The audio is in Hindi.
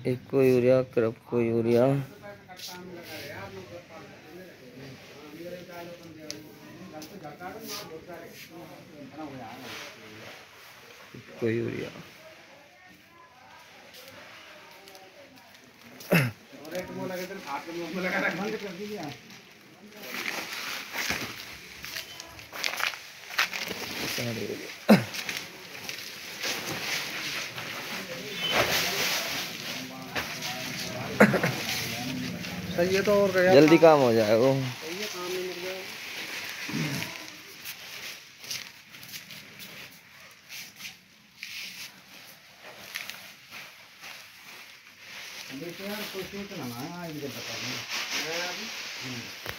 इको यूरिया, क्रपको यूरिया, इको यूरिया। सही है तो और जल्दी काम हो जाएगा। यार कोई सोचना ना है, आज मुझे बता